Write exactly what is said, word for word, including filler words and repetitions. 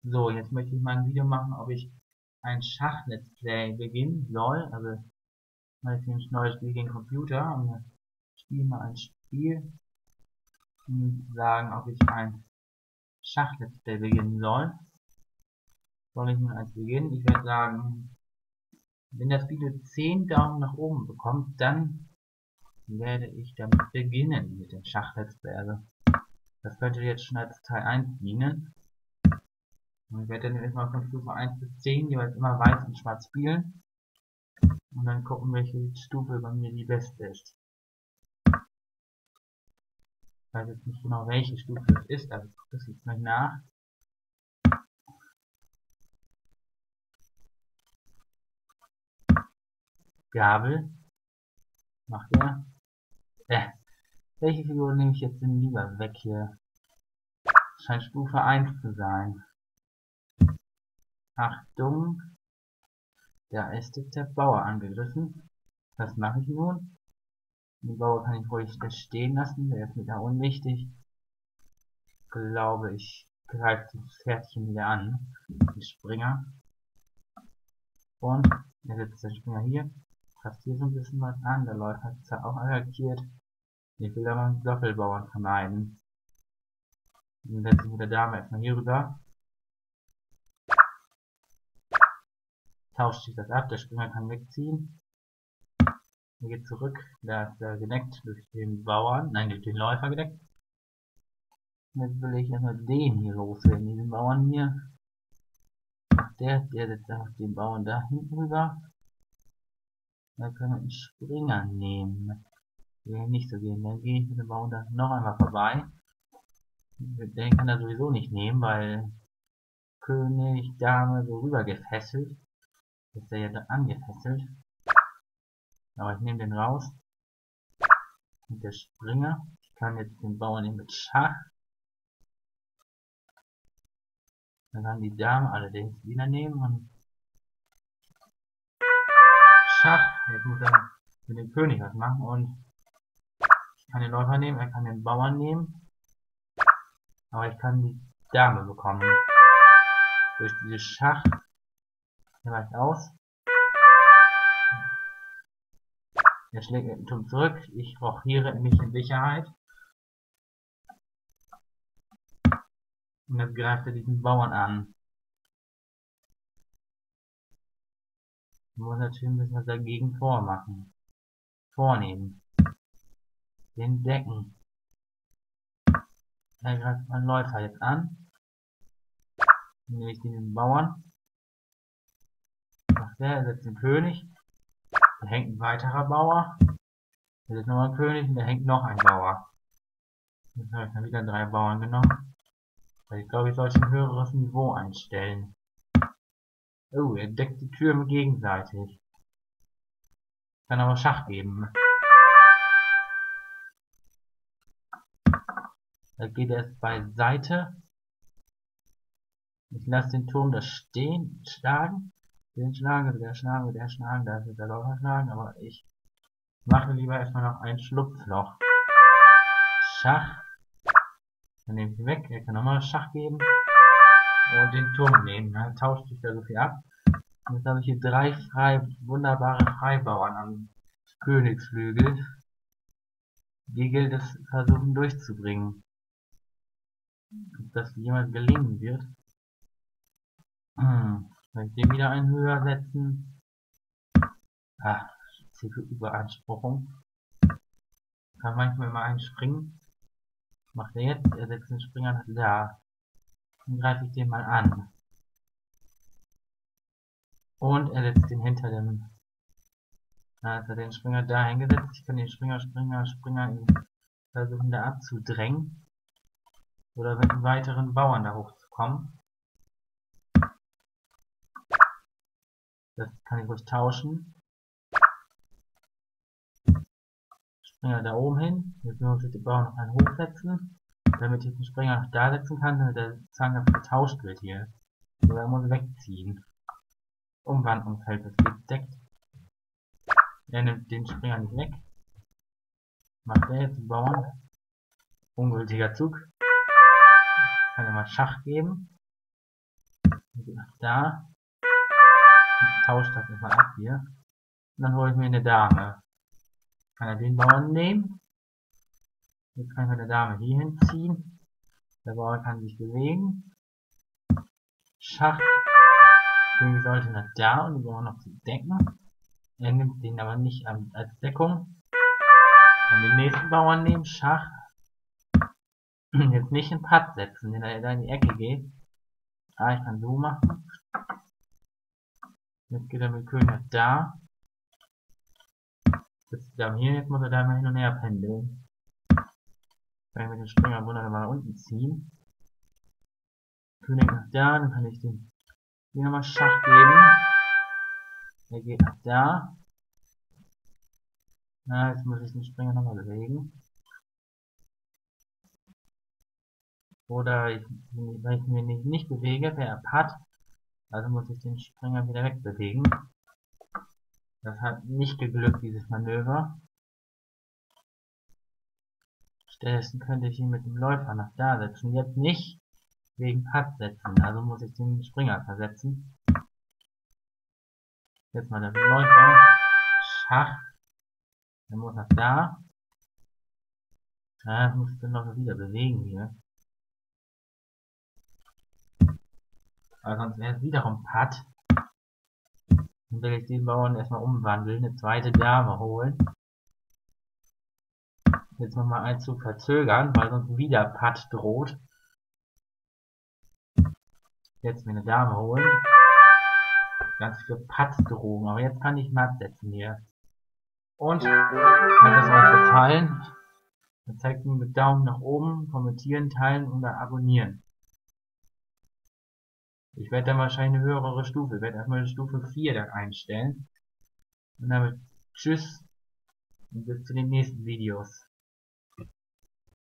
So, jetzt möchte ich mal ein Video machen, ob ich ein Schach-Let's Play beginnen soll. Also, mal jetzt ein neues Spiel gegen Computer und wir spielen mal ein Spiel und sagen, ob ich ein Schach-Let's Play beginnen soll. Soll ich nun eins beginnen? Ich werde sagen, wenn das Video zehn Daumen nach oben bekommt, dann werde ich damit beginnen mit dem Schach-Let's Play. Also, das könnte jetzt schon als Teil eins dienen. Und ich werde dann erstmal von Stufe eins bis zehn jeweils immer weiß und schwarz spielen. Und dann gucken, welche Stufe bei mir die beste ist. Ich weiß jetzt nicht genau, welche Stufe es ist, aber ich gucke das jetzt mal nach. Gabel. Macht er. Äh, welche Figur nehme ich jetzt denn lieber weg hier? Scheint Stufe eins zu sein. Achtung. Da ist jetzt der Bauer angegriffen. Was mache ich nun? Den Bauer kann ich ruhig da stehen lassen, der ist mir da unwichtig. Ich glaube, ich greife das Pferdchen wieder an. Den Springer. Und er setzt den Springer hier. Fasst hier so ein bisschen was an. Der Läufer hat zwar auch attackiert. Ich will aber einen Doppelbauern vermeiden. Dann setze ich mit der Dame erstmal hier rüber. Tauscht sich das ab. Der Springer kann wegziehen. Er geht zurück. Da ist er gedeckt durch den Bauern. Nein, durch den Läufer gedeckt. Jetzt will ich erstmal den hier loswerden. Diesen Bauern hier. Ach, der, der setzt einfach den Bauern da hinten rüber. Da können wir einen Springer nehmen. Will nicht so gehen. Dann gehe ich mit dem Bauern da noch einmal vorbei. Den kann er sowieso nicht nehmen, weil König, Dame so rüber gefesselt. Ist er ja da angefesselt. Aber ich nehme den raus. Und der Springer. Ich kann jetzt den Bauern nehmen mit Schach. Dann kann die Dame allerdings wieder nehmen und Schach. Jetzt muss er mit dem König was machen und ich kann den Läufer nehmen, er kann den Bauern nehmen. Aber ich kann die Dame bekommen. Durch dieses Schach. Der weicht aus. Er schlägt mit dem Turm zurück. Ich rochiere mich in Sicherheit. Und jetzt greift er diesen Bauern an. Ich muss natürlich ein bisschen was dagegen vormachen. Vornehmen. Den decken. Er greift meinen Läufer jetzt an. Dann nehme ich den Bauern. Macht der, er setzt den König. Da hängt ein weiterer Bauer. Da setzt nochmal ein König und da hängt noch ein Bauer. Jetzt habe ich dann wieder drei Bauern genommen. Weil ich glaube, ich sollte ein höheres Niveau einstellen. Oh, er deckt die Türen gegenseitig. Kann aber Schach geben. Da geht er jetzt beiseite. Ich lasse den Turm da stehen, schlagen. Den schlagen, der schlagen, der schlagen, da wird der Läufer schlagen, aber ich mache lieber erstmal noch ein Schlupfloch. Schach. Dann nehme ich ihn weg, er kann nochmal Schach geben. Und den Turm nehmen. Dann tauscht sich da so viel ab. Und jetzt habe ich hier drei frei, wunderbare Freibauern am Königsflügel. Die gilt es versuchen durchzubringen. Ob das jemand gelingen wird. Hm. Soll ich den wieder einen höher setzen? Ah, C P U-Beanspruchung. Kann manchmal immer einen springen. Macht er jetzt? Er setzt den Springer nach da. Dann greife ich den mal an. Und er setzt den hinter dem. Da hat er den Springer da hingesetzt. Ich kann den Springer, Springer, Springer versuchen da abzudrängen. Oder mit einem weiteren Bauern da hochzukommen. Das kann ich ruhig tauschen. Springer da oben hin. Jetzt muss ich den Bauern noch einen hochsetzen. Damit ich den Springer noch da setzen kann, damit der Zange getauscht wird hier. Oder er muss wegziehen. Umwandlungsfeld ist gedeckt. Er nimmt den Springer nicht weg. Macht er jetzt den Bauern. . Ungültiger Zug. Kann er mal Schach geben. nach da. Ich tausche das jetzt mal ab hier. Und dann hole ich mir eine Dame. Kann er den Bauern nehmen. Jetzt kann ich eine Dame hier hinziehen. Der Bauer kann sich bewegen. Schach. König sollte nach da und die Bauern noch zu decken. Er nimmt den aber nicht als Deckung. Kann den nächsten Bauern nehmen. Schach. Jetzt nicht in Patt setzen, wenn er da in die Ecke geht. Ah, ich kann so machen. Jetzt geht er mit König nach da. Jetzt da hier, jetzt muss er da mal hin und her pendeln. Wenn wir den Springer wunderbar nach unten ziehen. König nach da, dann kann ich den hier nochmal Schach geben. Er geht nach da. Na, jetzt muss ich den Springer nochmal bewegen. Oder ich, weil ich mich nicht, nicht bewege, wäre er Patt. Also muss ich den Springer wieder wegbewegen. Das hat nicht geglückt, dieses Manöver. Stattdessen könnte ich ihn mit dem Läufer nach da setzen. Jetzt nicht wegen Patt setzen. Also muss ich den Springer versetzen. Jetzt mal der Läufer. Schach. Er muss nach da. Ja, das muss ich dann noch wieder bewegen hier. Aber sonst wäre es wiederum Patt. Dann will ich den Bauern erstmal umwandeln, eine zweite Dame holen. Jetzt nochmal einen Zug verzögern, weil sonst wieder Patt droht. Jetzt mir eine Dame holen. Ganz viele Patt-Drohungen. Aber jetzt kann ich matt setzen hier. Und, hat es euch gefallen? Dann zeigt mir mit Daumen nach oben, kommentieren, teilen oder abonnieren. Ich werde dann wahrscheinlich eine höhere Stufe, ich werde erstmal eine Stufe vier dann einstellen. Und damit tschüss und bis zu den nächsten Videos.